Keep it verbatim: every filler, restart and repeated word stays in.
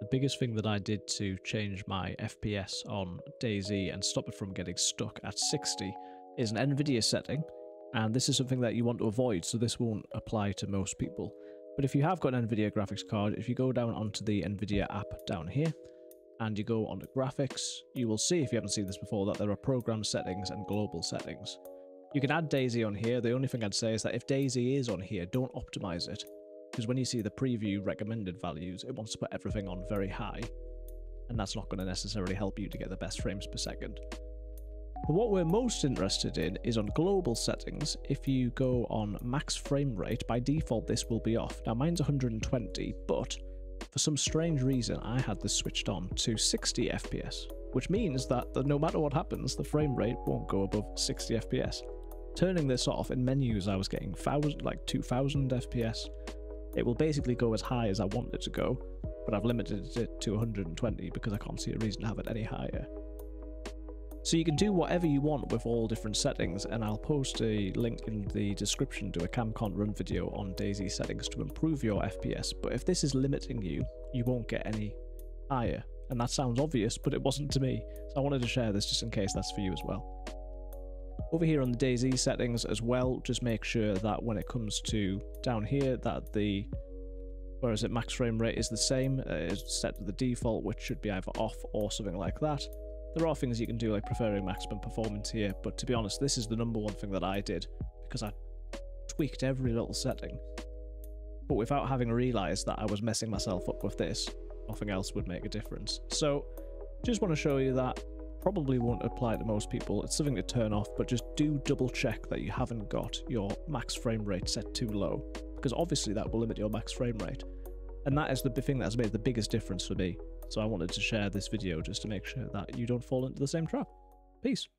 biggest thing that I did to change my F P S on DayZ and stop it from getting stuck at sixty is an NVIDIA setting, and this is something that you want to avoid, so this won't apply to most people. But if you have got an NVIDIA graphics card, if you go down onto the NVIDIA app down here, and you go onto graphics, you will see, if you haven't seen this before, that there are program settings and global settings. You can add DayZ on here. The only thing I'd say is that if DayZ is on here, don't optimize it, because when you see the preview recommended values, it wants to put everything on very high, and that's not going to necessarily help you to get the best frames per second. But what we're most interested in is on global settings. If you go on max frame rate, by default this will be off. Now mine's one hundred twenty, but for some strange reason I had this switched on to sixty F P S, which means that no matter what happens, the frame rate won't go above sixty F P S. Turning this off, in menus I was getting thousand, like two thousand F P S. It will basically go as high as I want it to go, but I've limited it to one hundred twenty because I can't see a reason to have it any higher. So you can do whatever you want with all different settings, and I'll post a link in the description to a cam can't run video on DayZ settings to improve your F P S, but if this is limiting you, you won't get any higher. And that sounds obvious, but it wasn't to me, so I wanted to share this just in case that's for you as well. Over here on the DayZ settings as well, just make sure that when it comes to down here that the, where is it, max frame rate is the same, uh, is set to the default, which should be either off or something like that. There are things you can do like preferring maximum performance here, but to be honest, this is the number one thing that I did because I tweaked every little setting. But without having realised that I was messing myself up with this, nothing else would make a difference. So just want to show you that probably won't apply to most people. It's something to turn off, but just do double check that you haven't got your max frame rate set too low, because obviously that will limit your max frame rate. And that is the thing that has made the biggest difference for me. So I wanted to share this video just to make sure that you don't fall into the same trap. Peace.